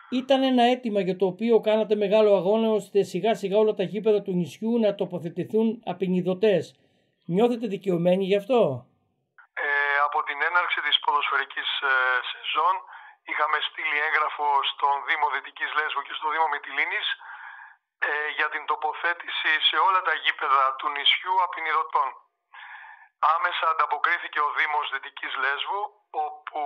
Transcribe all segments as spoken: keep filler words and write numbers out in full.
Ήταν ένα αίτημα για το οποίο κάνατε μεγάλο αγώνα ώστε σιγά σιγά όλα τα γήπεδα του νησιού να τοποθετηθούν απεινιδωτές. Νιώθετε δικαιωμένοι γι' αυτό? Ε, από την έναρξη της ποδοσφαιρικής ε, σεζόν είχαμε στείλει έγγραφο στον Δήμο Δυτικής Λέσβου και στο Δήμο Μυτιλήνης ε, για την τοποθέτηση σε όλα τα γήπεδα του νησιού απεινιδωτών. Άμεσα ανταποκρίθηκε ο Δήμος Δυτικής Λέσβου, όπου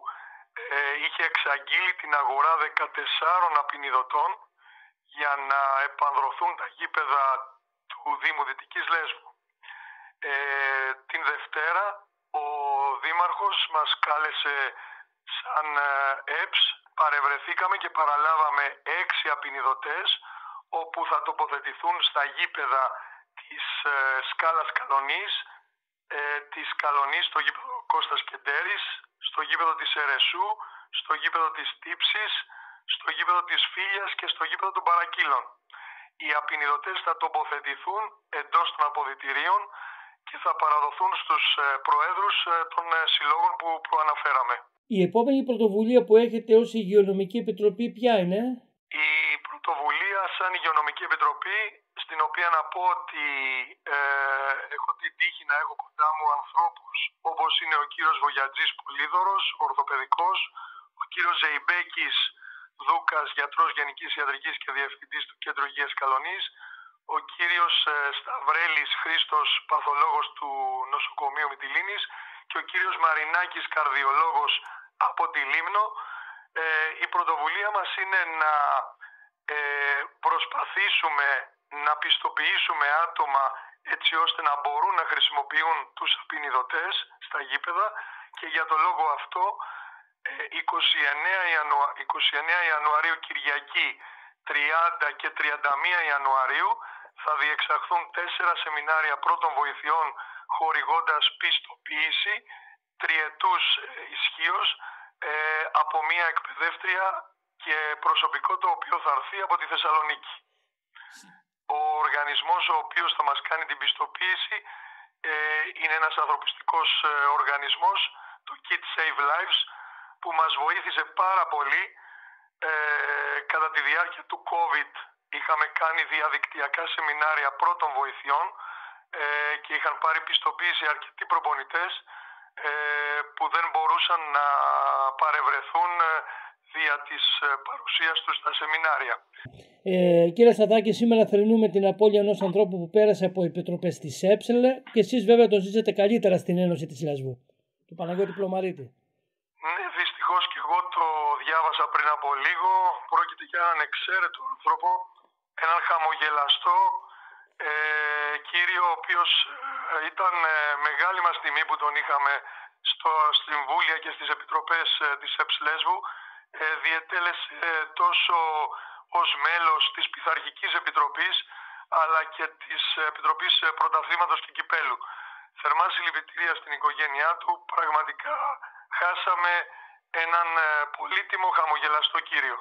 ε, είχε εξαγγείλει την αγορά δεκατεσσάρων απεινιδωτών για να επανδρωθούν τα γήπεδα του Δήμου Δυτικής Λέσβου. Ε, την Δευτέρα ο Δήμαρχος μας κάλεσε σαν ΕΠΣ, παρευρεθήκαμε και παραλάβαμε έξι απεινιδωτές, όπου θα τοποθετηθούν στα γήπεδα της ε, Σκάλας Καλονής, ε, της Καλονής στο γήπεδο Κώστας Κεντέρης, στο γήπεδο της Ερεσού, στο γήπεδο της Τύψης, στο γήπεδο της Φίλιας και στο γήπεδο των Παρακύλων. Οι απεινιδωτές θα τοποθετηθούν εντός των αποδυτηρίων και θα παραδοθούν στους ε, προέδρους ε, των ε, συλλόγων που προαναφέραμε. Η επόμενη πρωτοβουλία που έχετε ως Υγειονομική Επιτροπή ποια είναι? Η πρωτοβουλία σαν Υγειονομική Επιτροπή, στην οποία να πω ότι ε, έχω την τύχη να έχω κοντά μου ανθρώπους όπως είναι ο κύριος Βογιατζής Πολύδωρος, ορθοπαιδικός, ο κύριος Ζεϊμπέκης Δούκας, γιατρός Γενικής Ιατρικής και Διευθυντής του Κέντρου Υγείας Καλονής, ο κύριος ε, Σταυρέλης Χρήστος, παθολόγος του νοσοκομείου Μυτιλήνης και ο κύριος Μαρινάκης, καρδιολόγος από τη Λίμνο. Ε, η πρωτοβουλία μας είναι να ε, προσπαθήσουμε να πιστοποιήσουμε άτομα έτσι ώστε να μπορούν να χρησιμοποιούν τους απεινιδωτές στα γήπεδα, και για το λόγο αυτό είκοσι εννέα Ιανουαρίου Κυριακή, τριάντα και τριάντα μία Ιανουαρίου θα διεξαχθούν τέσσερα σεμινάρια πρώτων βοηθειών, χορηγώντας πιστοποίηση τριετούς ισχύως ε, από μία εκπαιδεύτρια και προσωπικό το οποίο θα έρθει από τη Θεσσαλονίκη. Ο οργανισμός ο οποίος θα μας κάνει την πιστοποίηση ε, είναι ένας ανθρωπιστικός ε, οργανισμός, το Kids Save Lives, που μας βοήθησε πάρα πολύ ε, κατά τη διάρκεια του COVID. Είχαμε κάνει διαδικτυακά σεμινάρια πρώτων βοηθειών ε, και είχαν πάρει πιστοποίηση αρκετοί προπονητές ε, που δεν μπορούσαν να παρευρεθούν ε, δια της παρουσίας τους στα σεμινάρια. Ε, κύριε Σαδάκη, σήμερα θρηνούμε την απώλεια ενός ανθρώπου που πέρασε από επιτροπές της ΕΨΕΛ και εσείς βέβαια το ζήσετε καλύτερα στην Ένωση της Λέσβου, του Παναγιώτη Πλωμαρίτη. Ναι, δυστυχώς και εγώ το διάβασα πριν από λίγο. Πρόκειται για έναν εξαίρετο άνθρωπο, έναν χαμογελαστό ε, κύριο, ο οποίος ε, ήταν ε, μεγάλη μας τιμή που τον είχαμε στο Συμβούλια και στις επιτροπές ε, της ΕΠΣ Λέσβου. Ε, διετέλεσε ε, τόσο ως μέλος της Πειθαρχικής Επιτροπής αλλά και της Επιτροπής Πρωταθλήματος και Κυπέλου. Θερμά συλληπιτήρια στην οικογένειά του. Πραγματικά χάσαμε έναν ε, πολύτιμο χαμογελαστό κύριο.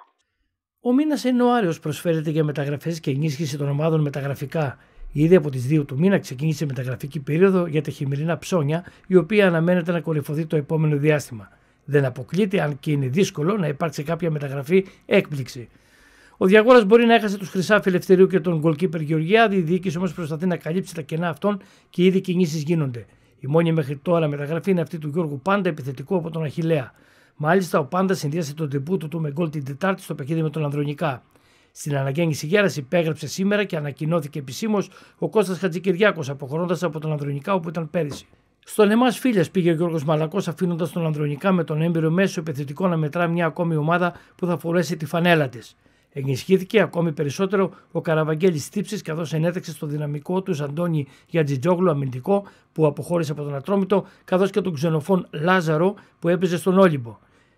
Ο μήνας Ιανουάριος προσφέρεται για μεταγραφές και ενίσχυση των ομάδων μεταγραφικά. Ήδη από τις δύο του μήνα ξεκίνησε η μεταγραφική περίοδο για τα χειμερινά ψώνια, η οποία αναμένεται να κορυφωθεί το επόμενο διάστημα. Δεν αποκλείται, αν και είναι δύσκολο, να υπάρξει κάποια μεταγραφή έκπληξη. Ο Διαγόρας μπορεί να έχασε τους Χρυσάφι Ελευθερίου και τον γκολκίπερ Γεωργιάδη, η διοίκηση όμως προσπαθεί να καλύψει τα κενά αυτών και ήδη κινήσεις γίνονται. Η μόνη μέχρι τώρα μεταγραφή είναι αυτή του Γιώργου Πάντα, επιθετικού από τον Αχιλλέα. Μάλιστα, ο Πάντα συνδύασε τον ντεμπούτο του με γκολ την Τετάρτη στο παιχνίδι με τον Ανδρονικά. Στην αναγέννηση Γέρας υπέγραψε σήμερα και ανακοινώθηκε επισήμως ο Κώστας Χατζικυριάκος, αποχωρώντας από τον Ανδρονικά όπου ήταν πέρυσι. Στον Εμάς Φίλιας πήγε ο Γιώργος Μαλακός, αφήνοντας τον Ανδρονικά με τον έμπειρο μέσο επιθετικό να μετρά μια ακόμη ομάδα που θα φορέσει τη φανέλα της. Ενισχύθηκε ακόμη περισσότερο ο Καραβαγγέλης Τύψης, καθώς ενέταξε στο δυναμικό του Αντώνη Γιατζιτζόγλου, αμυντικό, που αποχώρησε από τον Ατρόμητο, καθώς και τον ξενοφών Λάζαρο που έπαιζε στον Όλυμπο.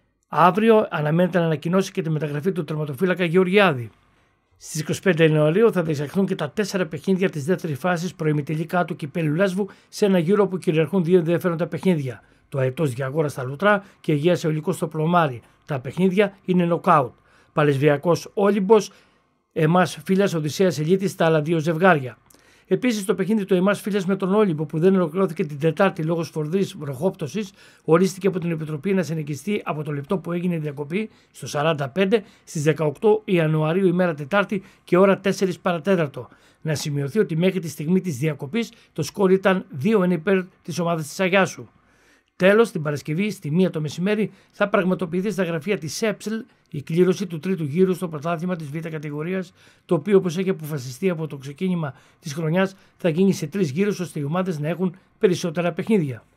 Αύριο αναμένεται να ανακοινώσει και τη μεταγραφή του τερματοφύλακα Γεωργιάδη. Στις είκοσι πέντε Ιανουαρίου θα διεξαχθούν και τα τέσσερα παιχνίδια της δεύτερης φάσης προημιτελικά του Κυπέλλου Λέσβου, σε ένα γύρο που κυριαρχούν δύο ενδιαφέροντα παιχνίδια. Το Αετός Διαγόρα στα Λουτρά και Αιγαίας Αιωλικός στο Πλωμάρι. Τα παιχνίδια είναι νοκάουτ. Παλαισβιακός Όλυμπος, Εμάς Φίλιας Οδυσσέας Ελίτης στα άλλα δύο ζευγάρια. Επίσης, το παιχνίδι του Εμάς Φίλες με τον Όλυμπο, που δεν ολοκληρώθηκε την Τετάρτη λόγω σφοδρής βροχόπτωσης, ορίστηκε από την Επιτροπή να συνεχιστεί από το λεπτό που έγινε η διακοπή στο σαράντα πέντε στις δεκαοκτώ Ιανουαρίου, ημέρα Τετάρτη και ώρα τέσσερα παρατέταρτο. Να σημειωθεί ότι μέχρι τη στιγμή της διακοπής το σκορ ήταν δύο ένα υπέρ της ομάδας της Αγιάσου. Τέλος, την Παρασκευή στη μία το μεσημέρι θα πραγματοποιηθεί στα γραφεία της ΕΠΣΛ η κλήρωση του τρίτου γύρου στο πρωτάθλημα της Β' κατηγορίας, το οποίο, όπως έχει αποφασιστεί από το ξεκίνημα της χρονιάς, θα γίνει σε τρεις γύρους ώστε οι ομάδες να έχουν περισσότερα παιχνίδια.